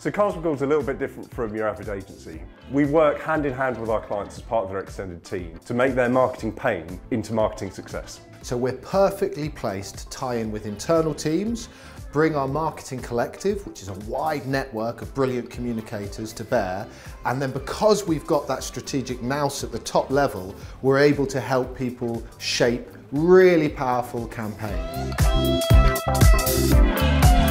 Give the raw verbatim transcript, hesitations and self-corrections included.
So Carswell Gould's a little bit different from your average agency. We work hand in hand with our clients as part of their extended team to make their marketing pain into marketing success. So we're perfectly placed to tie in with internal teams, bring our marketing collective, which is a wide network of brilliant communicators, to bear, and then because we've got that strategic nous at the top level, we're able to help people shape really powerful campaigns.